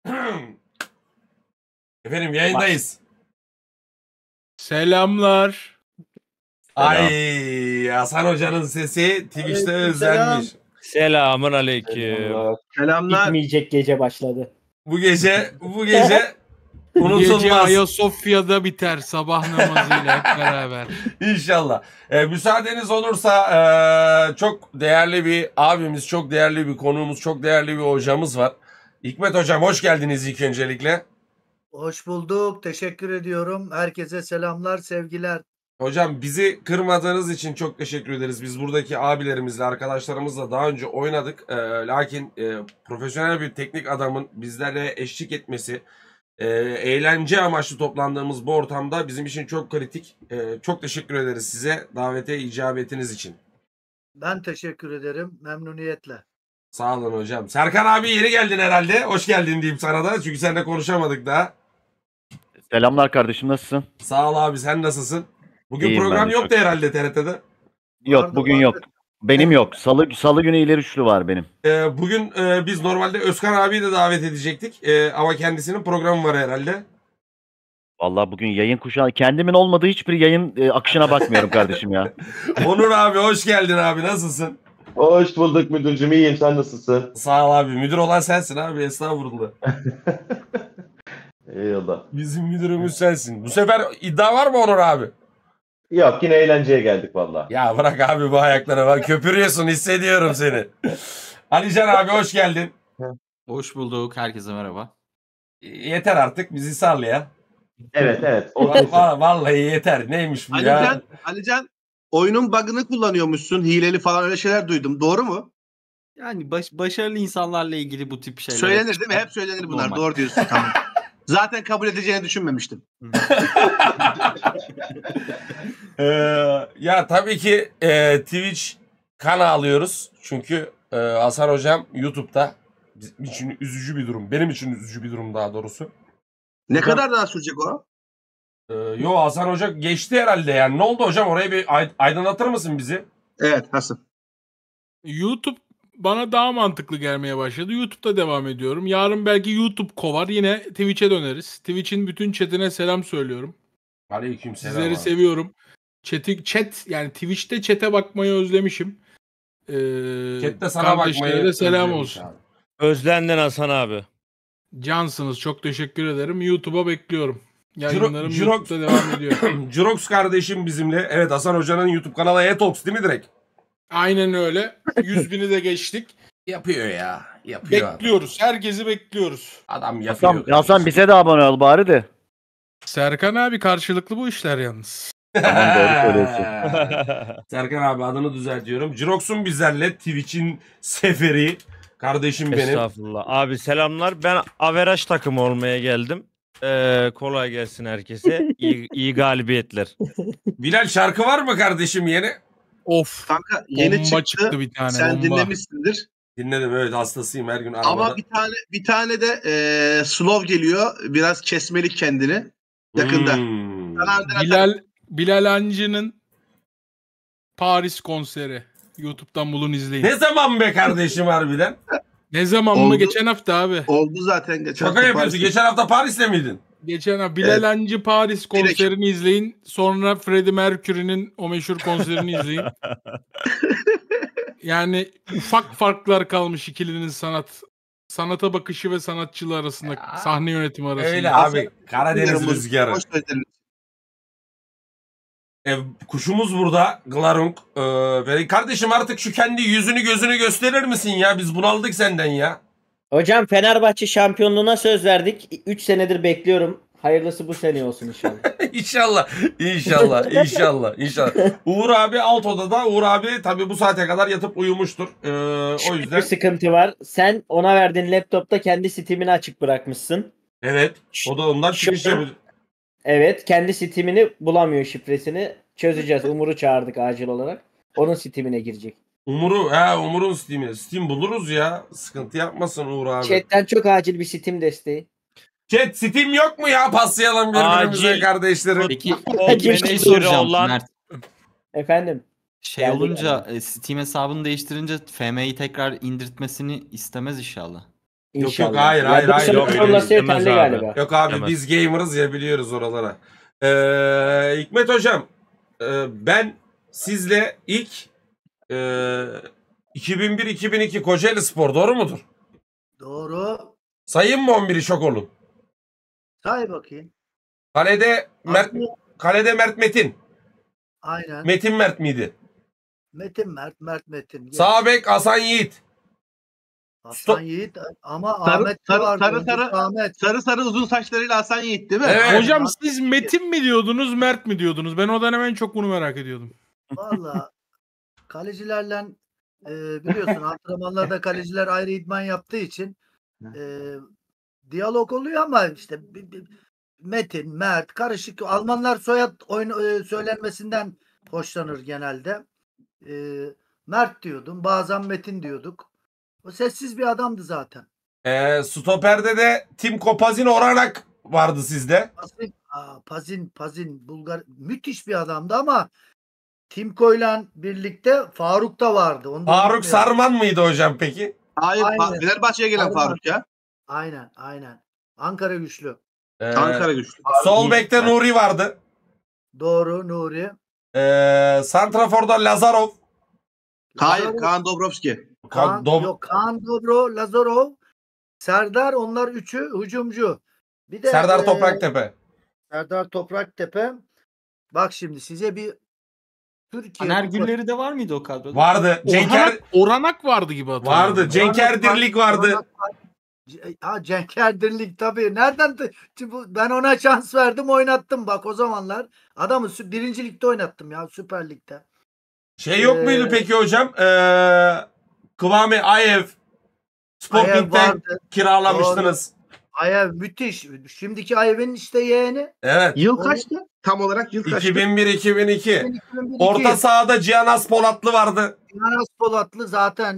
Efendim yayındayız. Selamlar. Ay Hasan Hoca'nın sesi Twitch'te özlenmiş. Selamun aleyküm. Selamlar. Bitmeyecek gece başladı. Bu gece Bu gece unutulmaz. Ayasofya'da biter sabah namazıyla hep beraber. İnşallah. Müsaadeniz olursa çok değerli bir abimiz, çok değerli bir konuğumuz, çok değerli bir hocamız var. Hikmet Hocam hoş geldiniz ilk öncelikle. Hoş bulduk. Teşekkür ediyorum. Herkese selamlar, sevgiler. Hocam bizi kırmadığınız için çok teşekkür ederiz. Biz buradaki abilerimizle, arkadaşlarımızla daha önce oynadık. Lakin profesyonel bir teknik adamın bizlerle eşlik etmesi, eğlence amaçlı toplandığımız bu ortamda bizim için çok kritik. Çok teşekkür ederiz size davete icabetiniz için. Ben teşekkür ederim. Memnuniyetle. Sağ olun hocam. Serkan abi yeni geldin herhalde. Hoş geldin diyeyim sana da. Çünkü seninle konuşamadık daha. Selamlar kardeşim, nasılsın? Sağ ol abi, sen nasılsın? Bugün İyiyim program ben de, yoktu çok. herhalde TRT'de. Yok, bugün yok. Benim yok. Salı günü ileri üçlü var benim. Bugün biz normalde Özkan abiyi de davet edecektik. Ama kendisinin programı var herhalde. Vallahi bugün yayın kuşağı, kendimin olmadığı hiçbir yayın akışına bakmıyorum kardeşim ya. Onur abi hoş geldin abi, nasılsın? Hoş bulduk müdürcüm, iyiyim, sen nasılsın? Sağ ol abi, müdür olan sensin abi, estağfurullah. Eyvallah. Bizim müdürümüz sensin. Bu sefer iddia var mı Onur abi? Yok, yine eğlenceye geldik valla. Ya bırak abi bu ayaklara, bak köpürüyorsun, hissediyorum seni. Alican abi hoş geldin. Hoş bulduk. Herkese merhaba. Yeter artık, bizi sal ya. Evet. Vallahi yeter, neymiş bu ya? Alican, oyunun bug'ını kullanıyormuşsun. Hileli falan öyle şeyler duydum. Doğru mu? Yani başarılı insanlarla ilgili bu tip şeyler. Söylenir değil mi? Hep söylenir bunlar. Normal. Doğru diyorsun. Tamam. Zaten kabul edeceğini düşünmemiştim. Ya tabii ki Twitch kan alıyoruz. Çünkü Hasan Hocam YouTube'da, bizim için üzücü bir durum. Benim için üzücü bir durum daha doğrusu. Ne kadar daha sürecek o? Yo, Hasan Hoca geçti herhalde yani. Ne oldu hocam, oraya bir aydınlatır mısın bizi? Evet, nasıl? YouTube bana daha mantıklı gelmeye başladı. YouTube'da devam ediyorum. Yarın belki YouTube kovar, yine Twitch'e döneriz. Twitch'in bütün chatine selam söylüyorum. Aleykümselam. Sizleri seviyorum. Chat yani Twitch'te chat'e bakmayı özlemişim. Chat'te sana bakmayı de selam özlemiş olsun. abi. Özlendin Hasan abi. Cansınız. Çok teşekkür ederim. YouTube'a bekliyorum. Yayınlarım Jirox- YouTube'da devam ediyor. Jirox kardeşim bizimle. Evet, Hasan Hoca'nın YouTube kanalı E-Talks değil mi direkt? Aynen öyle. 100.000'i de geçtik. Yapıyor ya. Yapıyor. Bekliyoruz. Herkesi bekliyoruz. Adam yapıyor. Hasan bize de abone ol bari de. Serkan abi karşılıklı bu işler yalnız. Tamam, doğru söylüyorsun. Serkan abi adını düzeltiyorum. Jirox'un bizlerle, Twitch'in seferi. Kardeşim benim. Estağfurullah. Abi selamlar. Ben averaj takımı olmaya geldim. Kolay gelsin herkese. İyi galibiyetler. Bilal, şarkı var mı kardeşim yeni? Of. Kanka yeni Bomba çıktı. bir tane. Sen bomba. dinlemişsindir. Dinledim, evet, hastasıyım her gün arabada. Ama bir tane de slow geliyor. Biraz kesmelik kendini. Yakında. Bilal Hancı'nın Paris konseri. YouTube'dan bulun, izleyin. Ne zaman be kardeşim harbiden? Ne zaman mı? Oldu. Geçen hafta abi. Oldu zaten. Geçen Şaka hafta yapıyorsun. Paris'te. Geçen hafta Paris'te miydin? Geçen hafta Bilal Evet. Hancı Paris konserini izleyin. Sonra Freddie Mercury'nin o meşhur konserini izleyin. Yani ufak farklar kalmış ikilinin sanata bakışı ve sanatçılar arasında, sahne yönetimi arasında. Öyle abi. Karadeniz rüzgarı. Hoş geldin. Kuşumuz burada. Glarung. Kardeşim artık şu kendi yüzünü gözünü gösterir misin ya? Biz bunaldık senden ya. Hocam Fenerbahçe şampiyonluğuna söz verdik. 3 senedir bekliyorum. Hayırlısı bu sene olsun inşallah. İnşallah. Uğur abi alt odada. Uğur abi tabii bu saate kadar yatıp uyumuştur. O yüzden. Bir sıkıntı var. Sen ona verdiğin laptopta kendi Steam'ini açık bırakmışsın. Evet. O da ondan çıkış yapıyor. Evet. Kendi Steam'ini bulamıyor, şifresini. Çözeceğiz. Umur'u çağırdık acil olarak. Onun Steam'ine girecek. Umur'un Steam'i. Steam buluruz ya. Sıkıntı yapmasın Uğur abi. Chat'ten çok acil bir Steam desteği. Chat, Steam yok mu ya? Paslayalım birbirimize Acil. kardeşlerim. Peki Acil bir şey Menajeri soracağım olan- Mert. Efendim. Şey Geldi olunca Steam hesabını değiştirince FM'yi tekrar indirtmesini istemez inşallah. İnşallah. yok, hayır, Ya hayır, bu hayır. sene Yok, forması öyle demez yeterli abi. galiba. Yok abi Demez. biz gamer'ız ya, biliyoruz oralara. Hikmet hocam, ben sizle ilk 2001-2002 Kocaeli Spor, doğru mudur? Doğru. Sayayım mı 11'i, şok olun. Say bakayım. Kalede Mert Metin. Aynen. Metin Mert miydi? Metin Mert Metin. Geç. Sağ bek Hasan Yiğit. Hasan Yiğit ama Sarı- Ahmet de sarı- vardı. sarı- Önceki sarı- Ahmet. Sarı uzun saçlarıyla Hasan Yiğit değil mi? Evet. Hocam siz Metin mi diyordunuz, Mert mi diyordunuz? Ben o dönem en çok bunu merak ediyordum. Valla kalecilerle biliyorsun antrenmanlarda kaleciler ayrı idman yaptığı için diyalog oluyor ama işte Metin, Mert karışık. Almanlar soyad söylenmesinden hoşlanır genelde. Mert diyordum. Bazen Metin diyorduk. O sessiz bir adamdı zaten. Stoperde de Tim Kopazin Oranak vardı sizde. Pazin Bulgar müthiş bir adamdı ama Timko'yla birlikte Faruk da vardı. Onu da Faruk unutmayalım. Sarman mıydı hocam peki? Hayır. Aynen. Fenerbahçe'ye gelen Aynen. Faruk ya. Aynen. Ankara güçlü. Ankara güçlü. Sol bekte Nuri vardı. Doğru Nuri. Santrafor'da Lazarov. Hayır, Lazarov, Kaan Dobrovski. Kaan Dobro, Lazarov, Serdar, onlar üçü hücumcu. Bir de Serdar Topraktepe. Serdar Topraktepe. Bak şimdi size bir Türkiye Taner Kupası- Gülleri de var mıydı o kadroda? Vardı. Oranak vardı gibi hatırlıyorum. Vardı. Cenker Dirlik vardı. Cenker Dirlik tabii. Nereden? Ben ona şans verdim, oynattım bak o zamanlar. Adamı birinci ligde oynattım ya, Süper Lig'de. Şey yok muydu peki hocam? Kıvami Ayev. Sporting'den vardı. kiralamıştınız. Ayev müthiş. Şimdiki Ayev'in işte yeğeni. Evet. Yıl kaçtı? Tam olarak yıl kaçtı? 2001-2002. 2002. Orta sahada Cihan Aspolatlı vardı. Cihan Aspolatlı zaten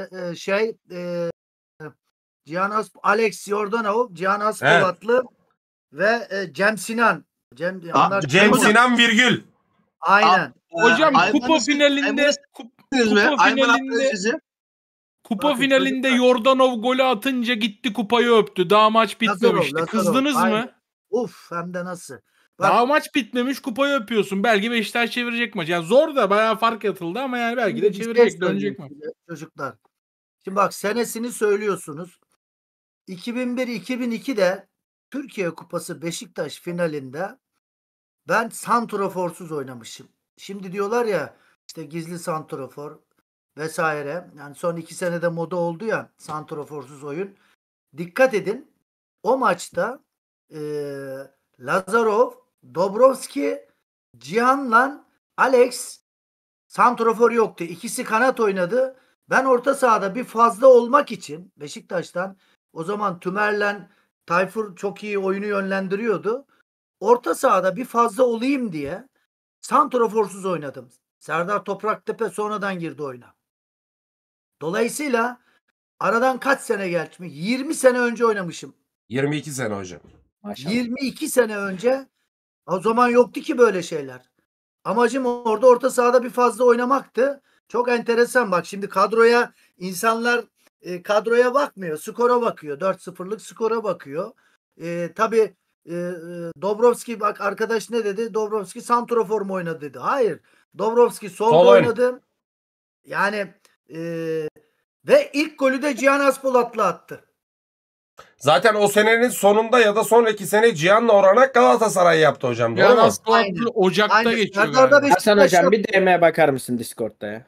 Alex Yordanov, Cihan Aspolatlı ve Cem Sinan. Cem Sinan virgül. Aynen. Hocam Ayman'ı kupa siz- finalinde Siz mi? kupa Ayman finalinde attı sizi. kupa Bakın finalinde çocuklar. Yordanov golü atınca gitti kupayı öptü. Daha maç bitmemişti. Lazarov, Kızdınız aynen. mı? Uf, hem de nasıl. Bak, Daha maç bitmemiş, kupayı öpüyorsun. Belki Beşiktaş çevirecek maç. Yani zor da bayağı fark atıldı ama yani belki de bir şey çevirecek, söyleyeyim dönecek maç. size çocuklar. Şimdi bak, senesini söylüyorsunuz. 2001-2002'de Türkiye Kupası Beşiktaş finalinde ben santraforsuz oynamışım. Şimdi diyorlar ya işte gizli santrafor vesaire. Yani son 2 senede moda oldu ya santraforsuz oyun. Dikkat edin. O maçta Lazarov, Dobrovski, Cihan'la Alex santrafor yoktu. İkisi kanat oynadı. Ben orta sahada bir fazla olmak için Beşiktaş'tan, o zaman Tümer'le Tayfur çok iyi oyunu yönlendiriyordu. Orta sahada bir fazla olayım diye santraforsuz oynadım. Serdar Topraktepe sonradan girdi oyuna. Dolayısıyla aradan kaç sene geçmiş? 20 sene önce oynamışım. 22 sene hocam. Maşallah. 22 sene önce o zaman yoktu ki böyle şeyler. Amacım orada orta sahada bir fazla oynamaktı. Çok enteresan, bak şimdi insanlar kadroya bakmıyor. Skora bakıyor. 4-0'lık skora bakıyor. Tabii Dobrovski, bak arkadaş ne dedi? Dobrovski santrafor mu oynadı dedi. Hayır. Dobrovski solda Sol oyun. oynadı. Yani ve ilk golü de Cihan Aspolatlı attı. Zaten o senenin sonunda ya da sonraki sene Cihan'la Oranak Galatasaray yaptı hocam. Doğru Yani mu? Aspolatlı Ocak'ta Aynen. geçiyor Serdar'da galiba. Hasan hocam bir DM'ye bakar mısın Discord'da ya?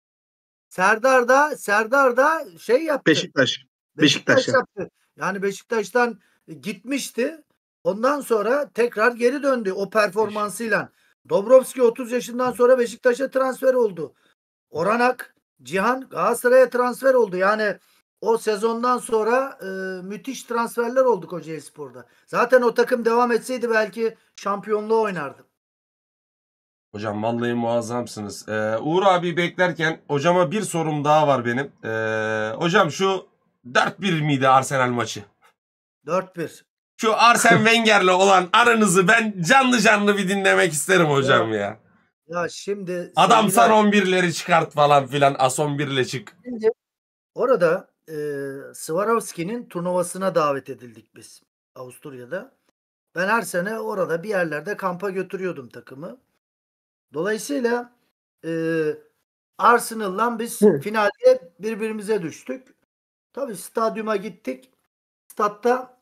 Serdar'da şey yaptı. Beşiktaş Beşiktaş ya. yaptı. Yani Beşiktaş'tan gitmişti. Ondan sonra tekrar geri döndü o performansıyla. Dobrovski 30 yaşından sonra Beşiktaş'a transfer oldu. Oranak, Cihan Galatasaray'a transfer oldu. Yani o sezondan sonra müthiş transferler oldu Kocaelispor'da. Zaten o takım devam etseydi belki şampiyonluğu oynardı. Hocam vallahi muazzamsınız. Uğur abi beklerken hocama bir sorum daha var benim. Hocam şu 4-1 miydi Arsenal maçı? 4-1. Şu Arsene Wenger'le olan aranızı ben canlı bir dinlemek isterim hocam ya. Ya şimdi Adam sevgili- san 11'leri çıkart falan filan. As 11'le çık. Şimdi orada Swarovski'nin turnuvasına davet edildik biz Avusturya'da. Ben her sene orada bir yerlerde kampa götürüyordum takımı. Dolayısıyla Arsenal'la biz finalde birbirimize düştük. Tabii stadyuma gittik. Statta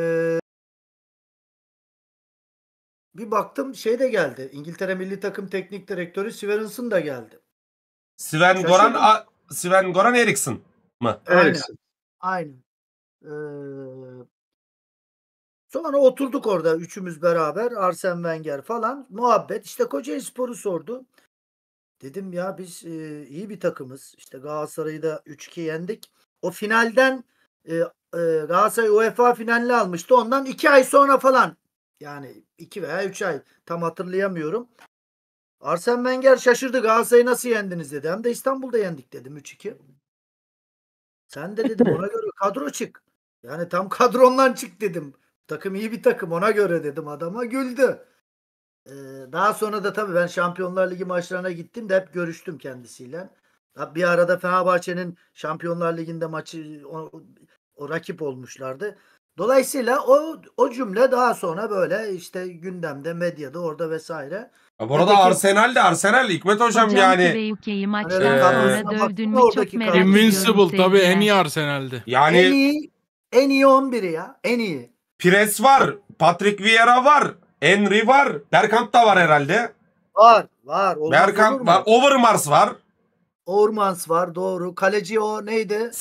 bir baktım şey de geldi. İngiltere Milli Takım Teknik Direktörü Svensson da geldi. Sven Goran Eriksson mı? Aynen. Aynen. Sonra oturduk orada üçümüz beraber. Arsene Wenger falan. Muhabbet. İşte Kocaelispor'u sordu. Dedim ya biz iyi bir takımız. İşte Galatasaray'ı da 3-2 yendik. O finalden Galatasaray UEFA finalini almıştı. Ondan 2 ay sonra falan. Yani 2 veya 3 ay. Tam hatırlayamıyorum. Arsene Wenger şaşırdı. Galatasaray'ı nasıl yendiniz dedi. Hem de İstanbul'da yendik dedim 3-2. Sen de dedim ona göre kadro çık. Yani tam kadrondan çık dedim. Takım iyi bir takım ona göre dedim adama. Güldü. Daha sonra da tabii ben Şampiyonlar Ligi maçlarına gittim de hep görüştüm kendisiyle. Bir arada Fenerbahçe'nin Şampiyonlar Ligi'nde maçı o rakip olmuşlardı. Dolayısıyla o cümle daha sonra böyle işte gündemde, medyada orada vesaire. Bu arada Arsenal Hikmet hocam yani. UK'yi maçtan sonra dövdün mü çok merak ediyorum. Invincible tabii en iyi Arsenal'di. Yani en iyi 11'i ya. En iyi. Pires var. Patrick Vieira var. Henry var. Bergkamp da var herhalde. Var. Bergkamp var. Overmars var. Overmars var doğru. Kaleci o neydi?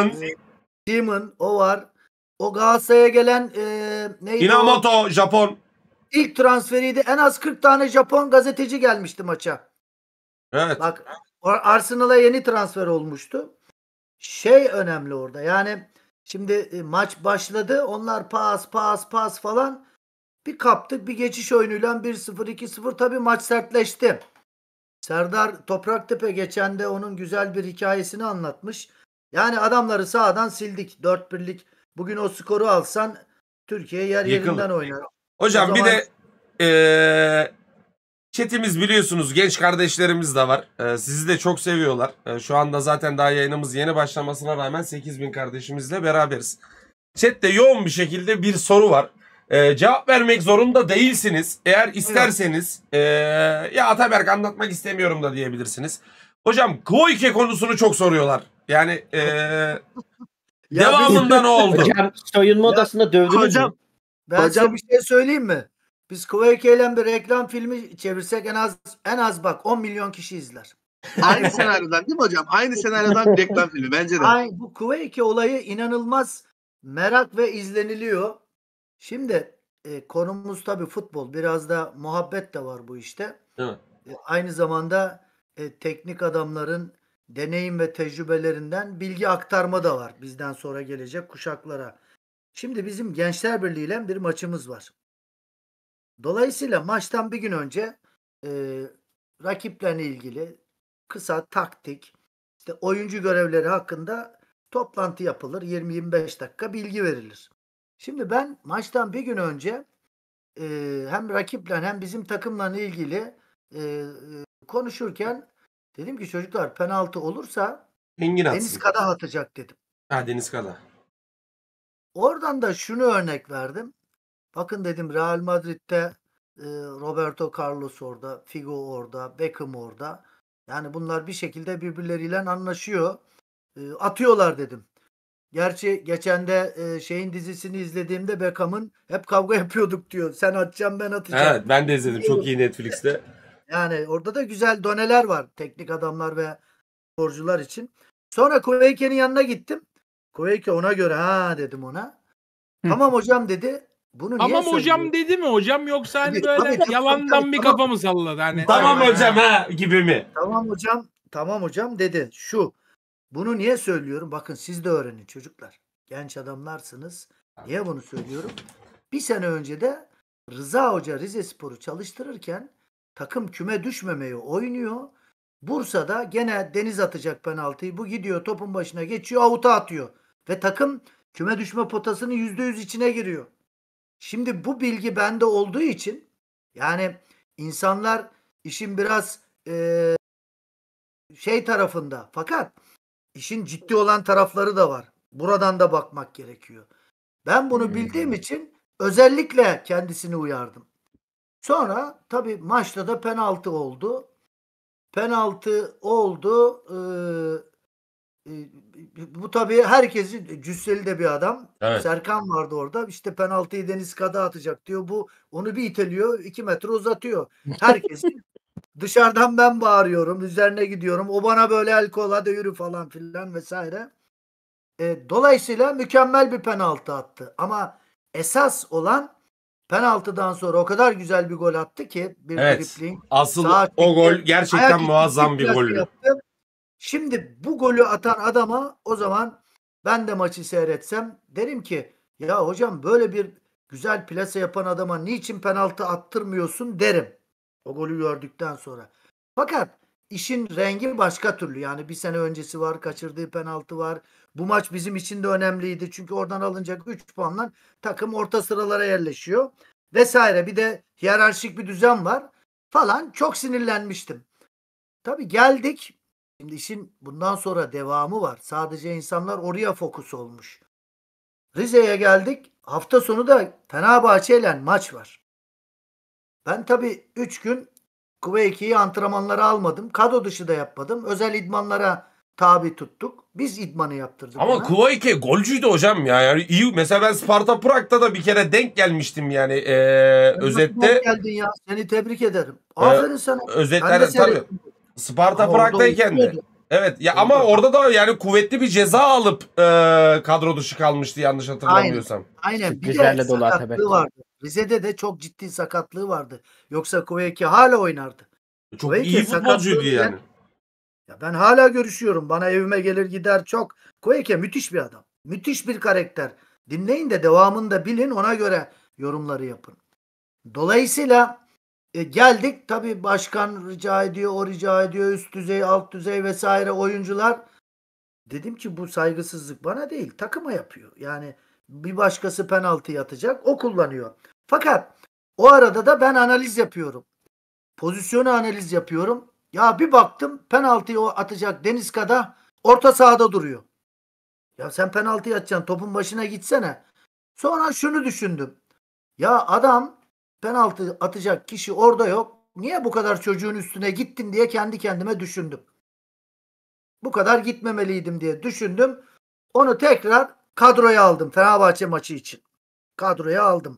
Seaman o var. O Galatasaray'a gelen neydi Inamoto Japon. İlk transferiydi. En az 40 tane Japon gazeteci gelmişti maça. Evet. Bak Arsenal'a yeni transfer olmuştu. Şey önemli orada. Yani şimdi maç başladı. Onlar pas falan. Bir kaptık. Bir geçiş oyunuyla 1-0 2-0 tabii maç sertleşti. Serdar Topraktepe geçen de onun güzel bir hikayesini anlatmış. Yani adamları sahadan sildik. 4-1'lik. Bugün o skoru alsan Türkiye yerinden oynar. Hocam o bir zaman... de chatimiz biliyorsunuz genç kardeşlerimiz de var. Sizi de çok seviyorlar. Şu anda zaten daha yayınımız yeni başlamasına rağmen 8000 kardeşimizle beraberiz. Chatte yoğun bir şekilde bir soru var. Cevap vermek zorunda değilsiniz. Eğer isterseniz ya Ataberk anlatmak istemiyorum da diyebilirsiniz. Hocam Kvoike konusunu çok soruyorlar. Yani devamında ne oldu? Hocam soyunma odasında dövdünüz mü? Ben size bir şey söyleyeyim mi? Biz Kvoike ile bir reklam filmi çevirsek en az bak 10 milyon kişi izler. Aynı senaryodan değil mi hocam? Aynı senaryodan bir reklam filmi bence de. Bu Kvoike olayı inanılmaz merak ve izleniliyor. Şimdi konumuz tabii futbol. Biraz da muhabbet de var bu işte. Evet. Aynı zamanda teknik adamların deneyim ve tecrübelerinden bilgi aktarma da var. Bizden sonra gelecek kuşaklara. Şimdi bizim Gençler Birliği ile bir maçımız var. Dolayısıyla maçtan bir gün önce rakiplerle ilgili kısa taktik, işte oyuncu görevleri hakkında toplantı yapılır. 20-25 dakika bilgi verilir. Şimdi ben maçtan bir gün önce hem rakiple hem bizim takımla ilgili konuşurken dedim ki çocuklar penaltı olursa Deniz Kadah atacak dedim. Deniz Kadah. Oradan da şunu örnek verdim. Bakın dedim Real Madrid'de Roberto Carlos orada, Figo orada, Beckham orada. Yani bunlar bir şekilde birbirleriyle anlaşıyor. Atıyorlar dedim. Gerçi geçen de şeyin dizisini izlediğimde Beckham'ın hep kavga yapıyorduk diyor. Sen atacaksın ben atacağım. Evet ben de izledim. Çok iyi Netflix'te. Yani orada da güzel doneler var. Teknik adamlar ve sporcular için. Sonra Kvoike'nin yanına gittim. Kvoike ona göre dedim ona. Tamam hocam dedi. Bunu niye Tamam hocam söylüyor? dedi mi hocam yoksa hani Tabii, böyle tabii, yalandan tabii, bir tamam. kafa mı salladı hani? Tamam hocam gibi mi? Tamam hocam dedi. Bunu niye söylüyorum? Bakın siz de öğrenin çocuklar. Genç adamlarsınız. Niye bunu söylüyorum? Bir sene önce de Rıza Hoca Rizespor'u çalıştırırken takım küme düşmemeye oynuyor. Bursa'da gene Deniz atacak penaltıyı. Bu gidiyor topun başına geçiyor avuta atıyor. Ve takım küme düşme potasının %100 içine giriyor. Şimdi bu bilgi bende olduğu için yani insanlar işin biraz şey tarafında fakat işin ciddi olan tarafları da var. Buradan da bakmak gerekiyor. Ben bunu bildiğim için özellikle kendisini uyardım. Sonra tabii maçta da penaltı oldu. Penaltı oldu. Bu tabii herkesin cüsseli de bir adam. Evet. Serkan vardı orada. İşte penaltıyı Deniz Kada atacak diyor. Bu onu bir iteliyor. 2 metre uzatıyor. Herkesin dışarıdan ben bağırıyorum. Üzerine gidiyorum. O bana böyle el kol hadi yürü falan filan vesaire. Dolayısıyla mükemmel bir penaltı attı. Ama esas olan penaltıdan sonra o kadar güzel bir gol attı ki bir Evet. dribling. Asıl Sağa o çekti, gol ayak gerçekten içi muazzam bir plase goldü. yaptı. Şimdi bu golü atan adama o zaman ben de maçı seyretsem derim ki ya hocam böyle bir güzel plase yapan adama niçin penaltı attırmıyorsun derim. O golü gördükten sonra. Fakat işin rengi başka türlü. Yani bir sene öncesi var. Kaçırdığı penaltı var. Bu maç bizim için de önemliydi. Çünkü oradan alınacak 3 puanla takım orta sıralara yerleşiyor. Vesaire. Bir de hiyerarşik bir düzen var. Falan. Çok sinirlenmiştim. Tabii geldik. Şimdi işin bundan sonra devamı var. Sadece insanlar oraya fokus olmuş. Rize'ye geldik. Hafta sonu da Fenerbahçe ile maç var. Ben tabii 3 gün Kuveyki'yi antrenmanlara almadım. Kadro dışı da yapmadım. Özel idmanlara tabi tuttuk. Biz idmanı yaptırdık Ama ona. Kuvayke golcüydü hocam ya. Yani iyi. Mesela ben Sparta Prag'da da bir kere denk gelmiştim yani özette. Geldin ya. Seni tebrik ederim. Aferin sana. Ben de Özetler tabii. seyrettim. Sparta Ama orada Prag'dayken de. oynuyordu. Evet ya ama orada da yani kuvvetli bir ceza alıp kadro dışı kalmıştı yanlış hatırlamıyorsam. Aynen. Bir de Sürprizlerle dolu sakatlığı Atabek. vardı. Rize'de de çok ciddi sakatlığı vardı. Yoksa Kuveyki hala oynardı. Çok Kuveyki iyi futbolcuydu sakatlığı yani. Ya ben hala görüşüyorum. Bana evime gelir gider çok. Kuveyki müthiş bir adam. Müthiş bir karakter. Dinleyin de devamını da bilin ona göre yorumları yapın. Dolayısıyla geldik tabii başkan rica ediyor, o rica ediyor, üst düzey, alt düzey vesaire oyuncular. Dedim ki bu saygısızlık bana değil takıma yapıyor. Yani bir başkası penaltı atacak o kullanıyor. Fakat o arada da ben analiz yapıyorum. Pozisyonu analiz yapıyorum. Ya bir baktım penaltıyı o atacak Deniz Kada orta sahada duruyor. Ya sen penaltıyı atacaksın topun başına gitsene. Sonra şunu düşündüm. Ya adam penaltı atacak kişi orada yok. Niye bu kadar çocuğun üstüne gittin diye kendi kendime düşündüm. Bu kadar gitmemeliydim diye düşündüm. Onu tekrar kadroya aldım Fenerbahçe maçı için. Kadroya aldım.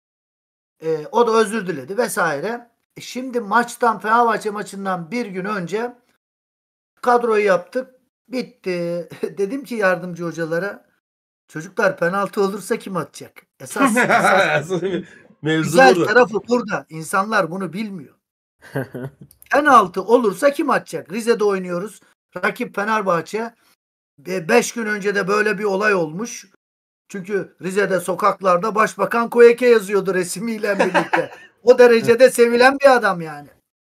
O da özür diledi vesaire. Şimdi maçtan Fenerbahçe maçından bir gün önce kadroyu yaptık. Bitti. Dedim ki yardımcı hocalara çocuklar penaltı olursa kim atacak? Esas Mevzu güzel burada. tarafı burada. İnsanlar bunu bilmiyor. Penaltı olursa kim atacak? Rize'de oynuyoruz. Rakip Fenerbahçe. 5 gün önce de böyle bir olay olmuş. Çünkü Rize'de sokaklarda Başbakan Koyeke yazıyordu resmiyle birlikte. O derecede sevilen bir adam yani.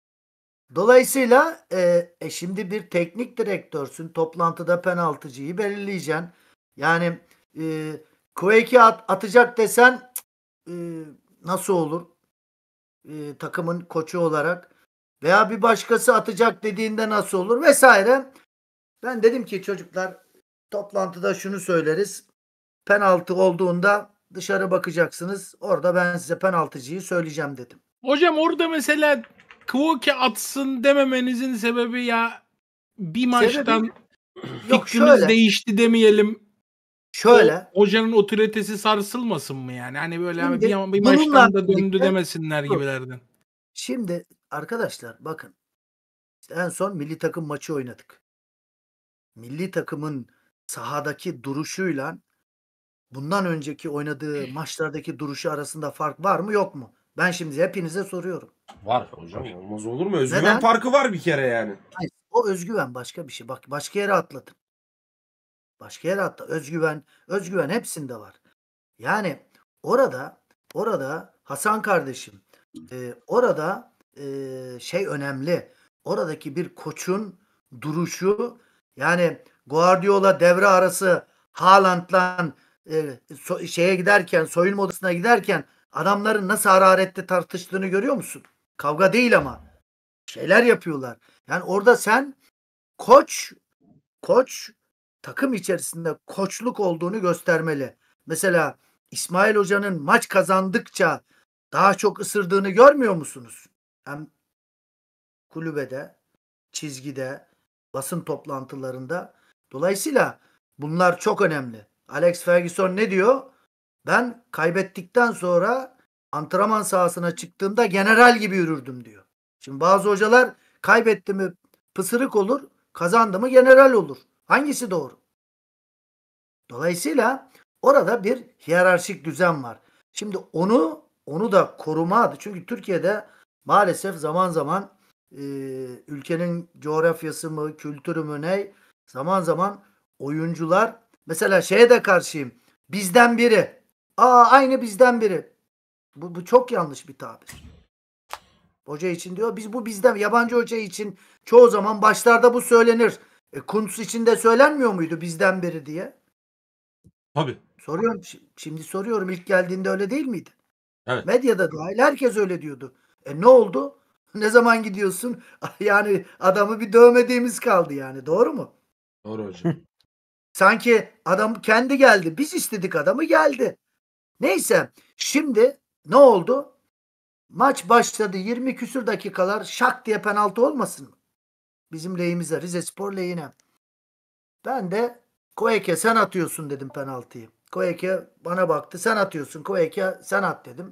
Dolayısıyla şimdi bir teknik direktörsün. Toplantıda penaltıcıyı belirleyeceksin. Yani Koyeke atacak desen nasıl olur? Takımın koçu olarak. Veya bir başkası atacak dediğinde nasıl olur? Vesaire. Ben dedim ki çocuklar toplantıda şunu söyleriz. Penaltı olduğunda dışarı bakacaksınız. Orada ben size penaltıcıyı söyleyeceğim dedim. Hocam orada mesela Kvoke atsın dememenizin sebebi ya bir maçtan Yok, fikriniz şöyle. değişti demeyelim. Şöyle. Hocanın otoritesi sarsılmasın mı yani? Hani böyle Şimdi bir bununla maçtan da döndü birlikte- demesinler Dur. gibilerden. Şimdi arkadaşlar bakın. İşte en son milli takım maçı oynadık. Milli takımın sahadaki duruşuyla bundan önceki oynadığı maçlardaki duruşu arasında fark var mı yok mu? Ben şimdi hepinize soruyorum. Var hocam olmaz olur mu? Özgüven Neden? farkı var bir kere yani. Hayır, o özgüven başka bir şey. Bak başka yere atladın. Başka yere atla. Özgüven hepsinde var. Yani orada Hasan kardeşim orada şey önemli. Oradaki bir koçun duruşu yani Guardiola devre arası Haaland'la şeye giderken soyunma odasına giderken adamların nasıl hararetli tartıştığını görüyor musun? Kavga değil ama şeyler yapıyorlar. Yani orada sen koç takım içerisinde koçluk olduğunu göstermeli. Mesela İsmail Hoca'nın maç kazandıkça daha çok ısırdığını görmüyor musunuz? Hem kulübede, çizgide, basın toplantılarında. Dolayısıyla bunlar çok önemli. Alex Ferguson ne diyor? Ben kaybettikten sonra antrenman sahasına çıktığımda general gibi yürürdüm diyor. Şimdi bazı hocalar kaybetti mi pısırık olur, kazandı mı general olur. Hangisi doğru? Dolayısıyla orada bir hiyerarşik düzen var. Şimdi onu da koruma adı. Çünkü Türkiye'de maalesef zaman zaman ülkenin coğrafyası mı, kültürü mü ne? Zaman zaman oyuncular mesela şeye de karşıyım. Bizden biri. Aynı bizden biri. Bu çok yanlış bir tabir. Hoca için diyor. Bu bizden. Yabancı hoca için çoğu zaman başlarda bu söylenir. Kuntz için de söylenmiyor muydu bizden biri diye? Tabii. Soruyorum. Şimdi soruyorum. İlk geldiğinde öyle değil miydi? Evet. Medyada dahil herkes öyle diyordu. Ne oldu? Ne zaman gidiyorsun? Yani adamı bir dövmediğimiz kaldı yani. Doğru mu? Doğru hocam. Sanki adam kendi geldi. Biz istedik adamı geldi. Neyse. Şimdi ne oldu? Maç başladı. 20 küsür dakikalar şak diye penaltı olmasın mı? Bizim lehimize. Rizespor lehine. Ben de Koeke sen atıyorsun dedim penaltıyı. Koeke bana baktı. Sen atıyorsun. Koeke sen at dedim.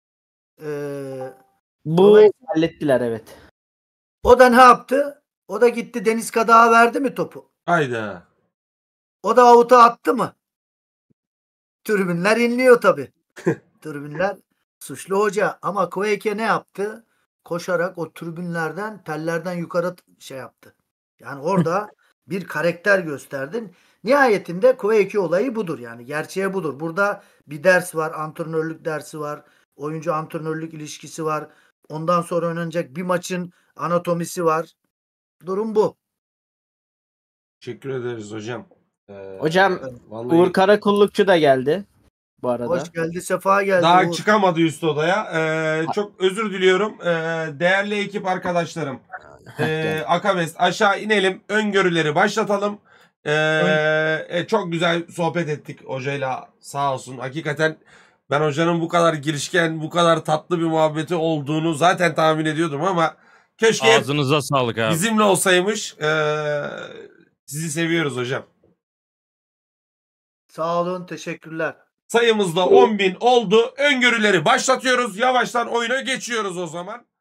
Bu hallettiler evet. O da ne yaptı? O da gitti Deniz Kadağa verdi mi topu? Hayda. O da avuta attı mı? Tribünler inliyor tabii. Tribünler suçlu hoca. Ama Koeke ne yaptı? Koşarak o tribünlerden, tellerden yukarı şey yaptı. Yani orada bir karakter gösterdin. Nihayetinde Koeke olayı budur yani. Gerçeği budur. Burada bir ders var. Antrenörlük dersi var. Oyuncu antrenörlük ilişkisi var. Ondan sonra oynanacak bir maçın anatomisi var. Durum bu. Teşekkür ederiz hocam. Hocam vallahi Uğur Karakullukçu da geldi bu arada. Hoş geldi, sefa geldi. daha Uğur. çıkamadı üst odaya. Çok özür diliyorum. Değerli ekip arkadaşlarım. Akabest aşağı inelim. Öngörüleri başlatalım. Çok güzel sohbet ettik hocayla. Sağ olsun. Hakikaten ben hocanın bu kadar girişken, bu kadar tatlı bir muhabbeti olduğunu zaten tahmin ediyordum ama keşke Ağzınıza sağlık abi. bizimle olsaymış. Sizi seviyoruz hocam. Sağ olun, teşekkürler. Sayımızda 10.000 oldu. Öngörüleri başlatıyoruz. Yavaştan oyuna geçiyoruz o zaman.